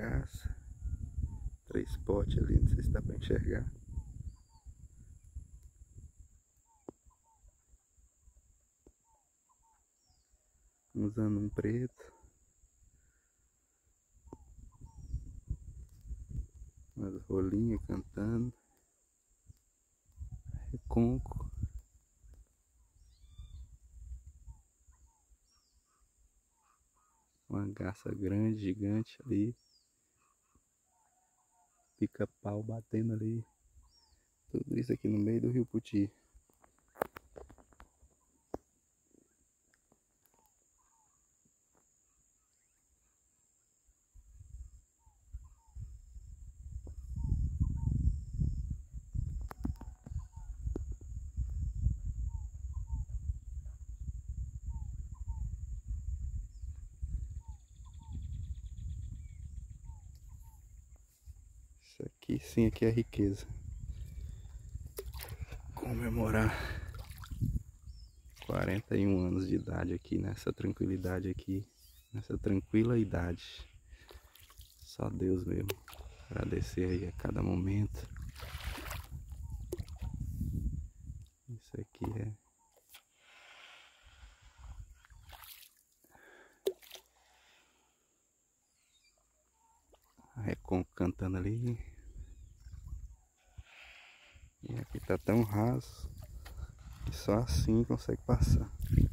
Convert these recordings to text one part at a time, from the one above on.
carcaça. 3 potes ali, não sei se dá pra enxergar. Usando um preto. Umas rolinhas cantando. Reconco. Uma garça grande, gigante ali. Pica-pau batendo ali. Tudo isso aqui no meio do Rio Puti. Isso aqui sim, aqui é riqueza. Comemorar 41 anos de idade aqui, nessa tranquilidade aqui, nessa tranquila idade. Só Deus mesmo. Agradecer aí a cada momento. Isso aqui é a Reconco cantando ali. E aqui tá tão raso que só assim consegue passar.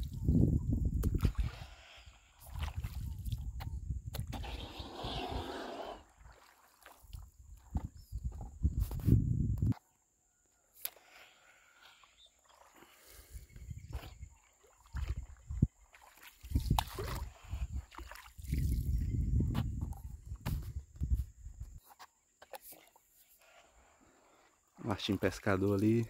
Martim pescador ali.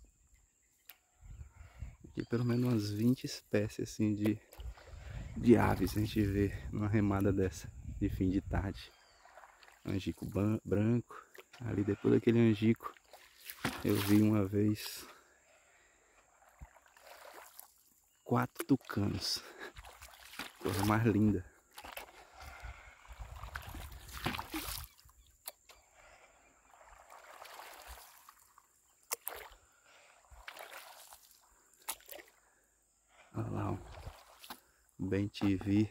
Aqui pelo menos umas 20 espécies assim de aves a gente vê numa remada dessa de fim de tarde. Angico branco. Ali depois daquele angico eu vi uma vez 4 tucanos. Coisa mais linda. Olha lá, um bem TV.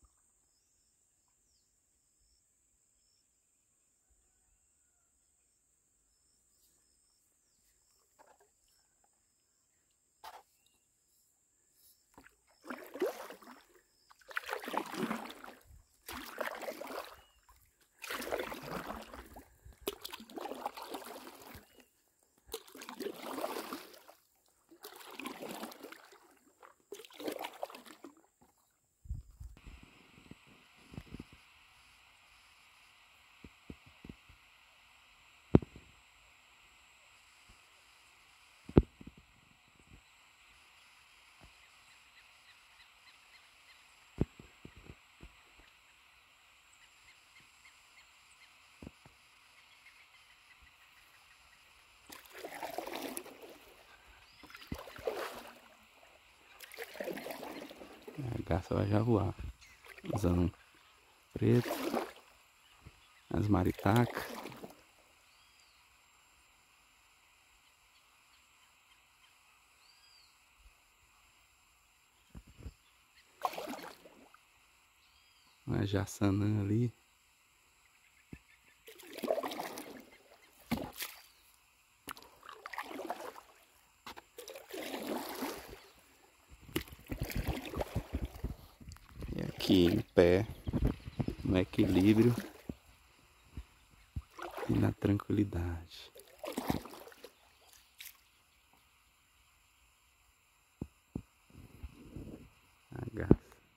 A garça vai já voar. Usando um preto. As maritacas. Uma jaçanã ali. E aqui em pé, no equilíbrio e na tranquilidade. A garça.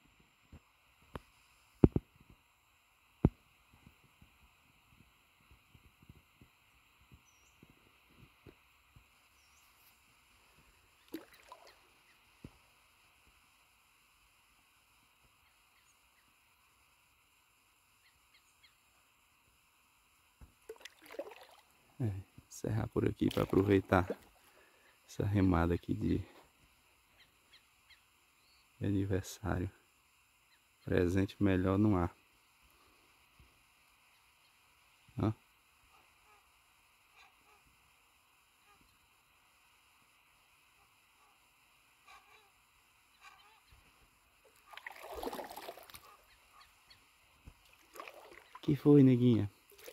Encerrar por aqui para aproveitar essa remada aqui de aniversário. Presente melhor não há. Que foi, neguinha?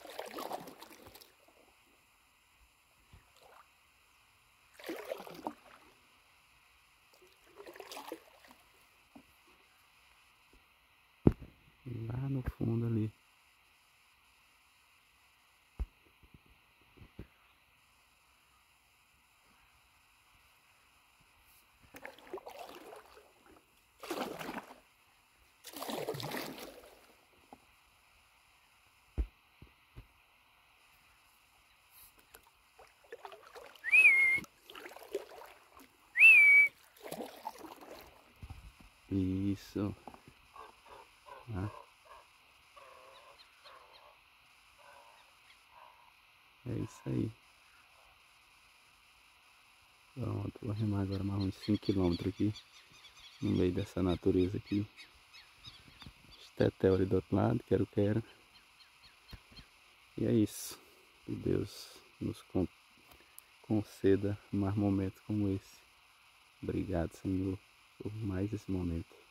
Lá no fundo ali. Isso. Ah, é isso aí. Pronto, vou remar agora mais uns 5 km aqui. No meio dessa natureza aqui. Tetel ali do outro lado, quero. E é isso. Que Deus nos conceda mais momentos como esse. Obrigado, Senhor, por mais esse momento.